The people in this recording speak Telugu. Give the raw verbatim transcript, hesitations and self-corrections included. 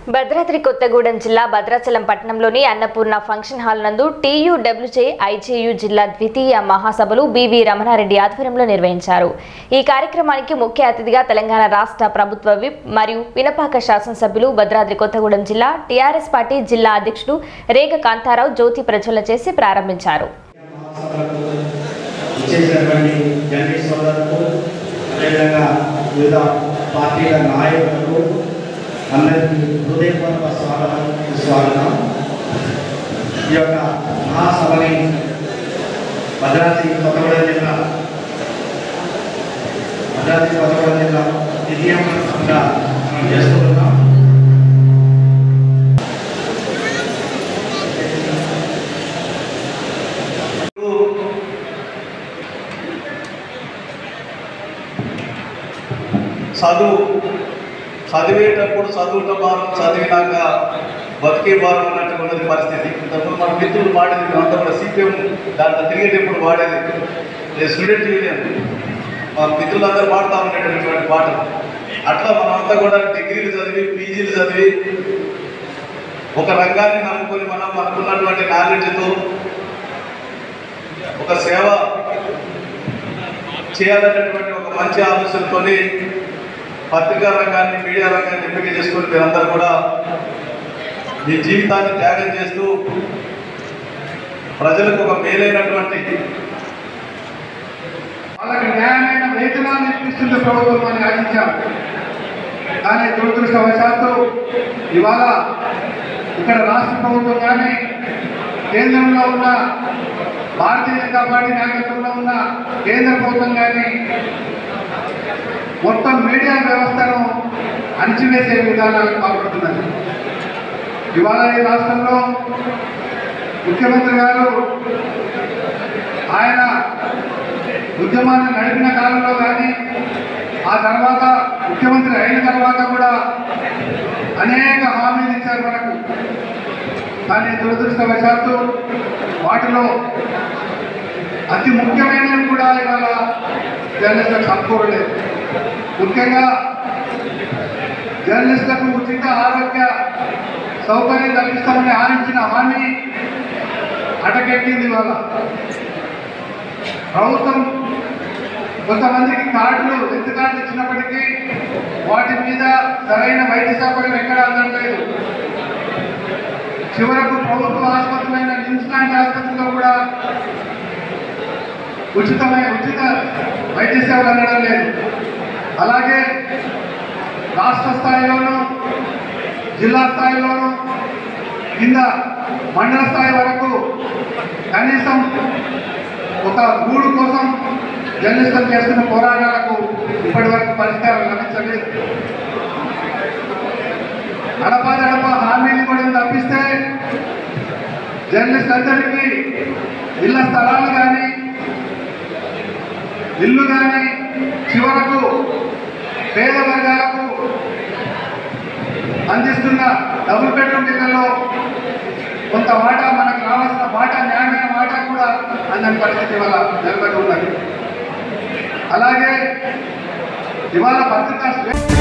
భద్రాద్రి కొత్తగూడెం జిల్లా భద్రాచలం పట్టణంలోని అన్నపూర్ణ ఫంక్షన్ హాల్ నందు టీయూడబ్ల్యూజే ఐజేయు జిల్లా ద్వితీయ మహాసభలు బివి రమణారెడ్డి ఆధ్వర్యంలో నిర్వహించారు। ఈ కార్యక్రమానికి ముఖ్య అతిథిగా తెలంగాణ రాష్ట్ర ప్రభుత్వ విప్ మరియు వినపాక శాసనసభ్యులు భద్రాద్రి కొత్తగూడెం జిల్లా టీఆర్ఎస్ పార్టీ జిల్లా అధ్యక్షుడు రేగ కాంతారావు జ్యోతి ప్రజ్వలన చేసి ప్రారంభించారు। అందరికీ హృదయపూర్వక స్వాగతం స్వాగతం ఈ యొక్క మహాసభని భద్రాద్రి కొత్తగూడెం జిల్లా భద్రాద్రి కొత్తగూడెం జిల్లా ద్వితీయ మహాసభగా మనం చేసుకుంటున్నాం। చదువు చదివేటప్పుడు చదువుట భారం చదివినాక బతికే భారం అన్నట్టు ఉన్నది పరిస్థితి। ఇంతకుముందు మన మిత్రులు వాడేది అంతా కూడా సిపిఎం దాంట్లో తిరిగేటప్పుడు వాడేది స్టూడెంట్ యూనియన్ మా మిత్రులందరూ పాడుతూ ఉండేటటువంటి పాటలు। అట్లా మనమంతా కూడా డిగ్రీలు చదివి పీజీలు చదివి ఒక రంగాన్ని నమ్ముకొని మనం మనకున్నటువంటి నాలెడ్జ్తో ఒక సేవ చేయాలనేటువంటి ఒక మంచి ఆలోచనతో పత్రికా రంగాన్ని మీడియా రంగాన్ని ఎంపిక చేసుకుని మీరందరూ కూడా మీ జీవితాన్ని త్యాగం చేస్తూ ప్రజలకు ఒక మేలైనటువంటి వాళ్ళకి న్యాయమైన వేతనాన్ని ఇప్పిస్తుంది ప్రభుత్వం అని ఆశించాం। కానీ దురదృష్టవశాత్తు ఇవాళ ఇక్కడ రాష్ట్ర ప్రభుత్వం కానీ కేంద్రంలో ఉన్న భారతీయ జనతా పార్టీ నాయకత్వంలో ఉన్న కేంద్ర ప్రభుత్వం కానీ మొత్తం మీడియా వ్యవస్థను అణిచివేసే విధానాలకు పాల్పడుతున్నది। ఇవాళ ఈ రాష్ట్రంలో ముఖ్యమంత్రి గారు ఆయన ఉద్యమాన్ని నడిపిన కాలంలో కానీ ఆ తర్వాత ముఖ్యమంత్రి అయిన తర్వాత కూడా అనేక హామీలు ఇచ్చారు మనకు। కానీ దురదృష్టవశాత్తు వాటిలో అతి ముఖ్యమైనవి కూడా ఇవాళ జర్నలిస్టులకు సమకూరలేదు। ముఖ్యంగా జర్నలిస్టులకు ఉచిత ఆరోగ్య సౌకర్యం కల్పిస్తామని ఆశించిన హామీ అటకెక్కింది। ఇవాళ ప్రభుత్వం కొంతమందికి కార్డులు హెల్త్ కార్డులు ఇచ్చినప్పటికీ వాటి మీద సరైన వైద్య సౌకర్యం ఎక్కడ అందట్లేదు। చివరకు ప్రభుత్వ ఆసుపత్రులైన నిమ్స్ లాంటి ఆసుపత్రిలో కూడా ఉచితమైన ఉచిత వైద్య సేవలు అందడం లేదు। అలాగే రాష్ట్ర స్థాయిలోనూ జిల్లా స్థాయిలోనూ కింద మండల స్థాయి వరకు కనీసం ఒక గూడు కోసం జర్నలిస్టులు చేస్తున్న పోరాటాలకు ఇప్పటి వరకు పరిష్కారం లభించలేదు। అడపాదడప హామీలు కూడా తప్పిస్తే జర్నలిస్టులందరికీ ఇళ్ల స్థలాలు కానీ ఇల్లు కానీ చివరకు పేద వర్గాలకు అందిస్తున్న డబుల్ బెడ్రూమ్ ఇళ్లలో కొంత వాటా మనకు రావాల్సిన వాటా న్యాయమైన వాటా కూడా అందని పరిస్థితి ఇవాళ నిలబడి ఉన్నది। అలాగే ఇవాళ పత్రికా